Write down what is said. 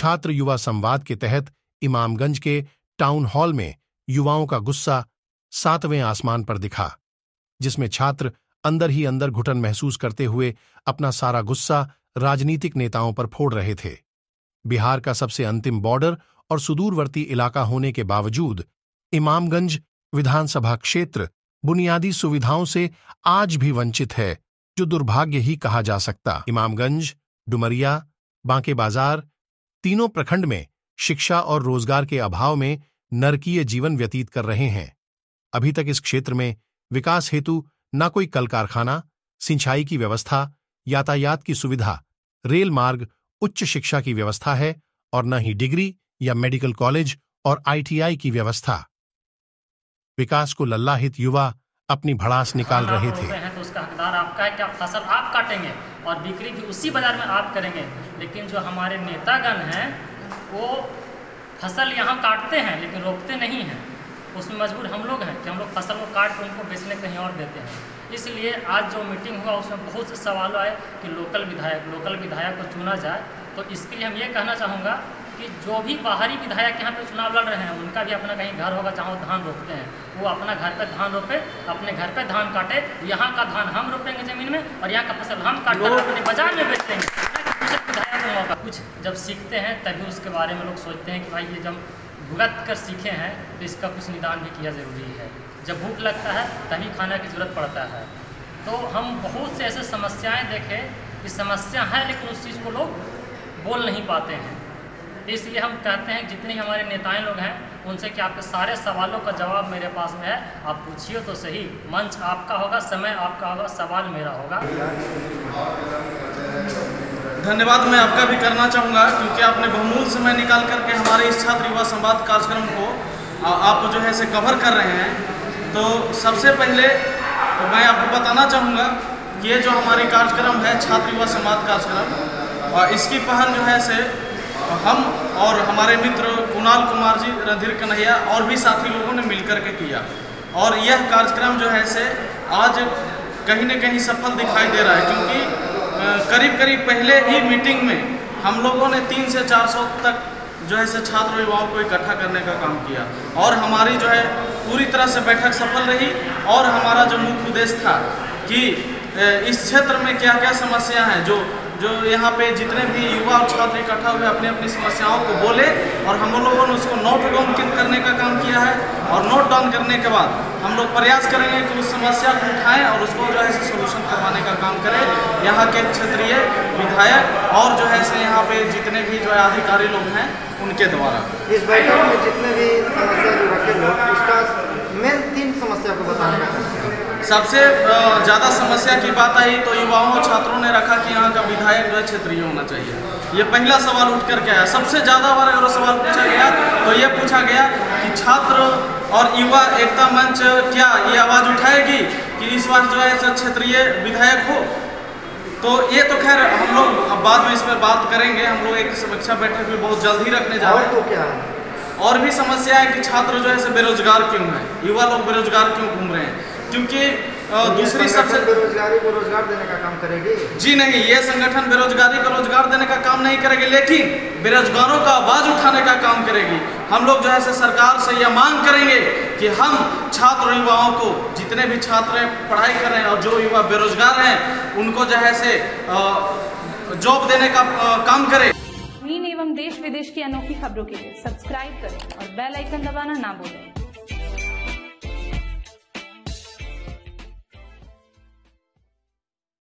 छात्र युवा संवाद के तहत इमामगंज के टाउन हॉल में युवाओं का गुस्सा 7वें आसमान पर दिखा, जिसमें छात्र अंदर ही अंदर घुटन महसूस करते हुए अपना सारा गुस्सा राजनीतिक नेताओं पर फोड़ रहे थे। बिहार का सबसे अंतिम बॉर्डर और सुदूरवर्ती इलाका होने के बावजूद इमामगंज विधानसभा क्षेत्र बुनियादी सुविधाओं से आज भी वंचित है, जो दुर्भाग्य ही कहा जा सकता। इमामगंज, डुमरिया, बांके बाजार तीनों प्रखंड में शिक्षा और रोजगार के अभाव में नरकीय जीवन व्यतीत कर रहे हैं। अभी तक इस क्षेत्र में विकास हेतु न कोई कल कारखाना, सिंचाई की व्यवस्था, यातायात की सुविधा, रेल मार्ग, उच्च शिक्षा की व्यवस्था है और न ही डिग्री या मेडिकल कॉलेज और ITI की व्यवस्था। विकास को लल्लाहित युवा अपनी भड़ास निकाल रहे थे। तो उसका हकदार आपका है कि आप फसल आप काटेंगे और बिक्री भी उसी बाजार में आप करेंगे। लेकिन जो हमारे नेतागण हैं वो फसल यहाँ काटते हैं लेकिन रोकते नहीं हैं। उसमें मजबूर हम लोग हैं कि हम लोग फसल को काट के उनको बेचने कहीं और देते हैं। इसलिए आज जो मीटिंग हुआ उसमें बहुत से सवाल आए कि लोकल विधायक को चुना जाए। तो इसके लिए हम ये कहना चाहूँगा कि जो भी बाहरी विधायक यहाँ पे चुनाव लड़ रहे हैं उनका भी अपना कहीं घर होगा जहाँ वो धान रोपते हैं, वो अपना घर पे धान रोपे, अपने घर पे धान काटे। यहाँ का धान हम रोपेंगे ज़मीन में और यहाँ का फसल हम काट कर अपने बाजार में बेचते हैं। विधायक को मौका कुछ जब सीखते हैं तभी उसके बारे में लोग सोचते हैं कि भाई ये जब भुगत कर सीखे हैं तो इसका कुछ निदान भी किया ज़रूरी है। जब भूख लगता है तभी खाने की ज़रूरत पड़ता है। तो हम बहुत से ऐसे समस्याएं देखें कि समस्या है लेकिन उस चीज़ को लोग बोल नहीं पाते हैं। इसलिए हम कहते हैं जितने हमारे नेताएं लोग हैं उनसे कि आपके सारे सवालों का जवाब मेरे पास में है, आप पूछिए तो सही। मंच आपका होगा, समय आपका होगा, सवाल मेरा होगा। धन्यवाद मैं आपका भी करना चाहूँगा क्योंकि आपने बहुमूल्य समय निकाल करके हमारे इस छात्र युवा संवाद कार्यक्रम को आप जो है से कवर कर रहे हैं। तो सबसे पहले मैं आपको बताना चाहूँगा कि ये जो हमारी कार्यक्रम है छात्र युवा संवाद कार्यक्रम, और इसकी पहल जो है से हम और हमारे मित्र कुणाल कुमार जी, रणधीर कन्हैया और भी साथी लोगों ने मिलकर के किया। और यह कार्यक्रम जो है से आज कहीं न कहीं सफल दिखाई दे रहा है क्योंकि करीब पहले ही मीटिंग में हम लोगों ने 300 से 400 तक जो है से छात्र युवाओं को इकट्ठा करने का काम किया और हमारी जो है पूरी तरह से बैठक सफल रही। और हमारा जो मुख्य उद्देश्य था कि इस क्षेत्र में क्या क्या समस्या हैं, जो यहाँ पे जितने भी युवा और छात्र इकट्ठा हुए अपनी अपनी समस्याओं को बोले और हम लोगों ने उसको नोट डाउन करने का काम किया है। और नोट डाउन करने के बाद हम लोग प्रयास करेंगे कि उस समस्या को उठाएं और उसको जो है सोल्यूशन करवाने का काम करें यहाँ के क्षेत्रीय विधायक और जो है से यहाँ पे जितने भी जो है अधिकारी लोग हैं उनके द्वारा। इस बैठक में जितने भी समस्या जो रखे लोग उसका मेन 3 समस्या को बताने का काम किया। सबसे ज़्यादा समस्या की बात आई तो युवाओं और छात्रों ने रखा कि यहाँ का विधायक जो है क्षेत्रीय होना चाहिए। ये पहला सवाल उठ कर के आया। सबसे ज़्यादा बार अगर सवाल पूछा गया तो ये पूछा गया कि छात्र और युवा एकता मंच क्या ये आवाज़ उठाएगी कि इस बार जो है क्षेत्रीय विधायक हो। तो ये तो खैर हम लोग अब बाद में इस पर बात करेंगे। हम लोग एक समीक्षा बैठक भी बहुत जल्द ही रखने जा रहे हैं। तो क्या है और भी समस्या है कि छात्र जो है बेरोजगार क्यों हैं, युवा लोग बेरोजगार क्यों घूम रहे हैं, क्योंकि दूसरी सबसे बेरोजगारी को रोजगार देने का काम करेगी? जी नहीं, ये संगठन बेरोजगारी को रोजगार देने का काम नहीं करेगी लेकिन बेरोजगारों का आवाज उठाने का काम करेगी। हम लोग जो है से सरकार से यह मांग करेंगे कि हम छात्र युवाओं को, जितने भी छात्र पढ़ाई कर रहे हैं और जो युवा बेरोजगार हैं उनको जो है से जॉब देने का काम करें। एवं देश विदेश की अनोखी खबरों के लिए सब्सक्राइब करें और बेल आइकन दबाना ना भूलें।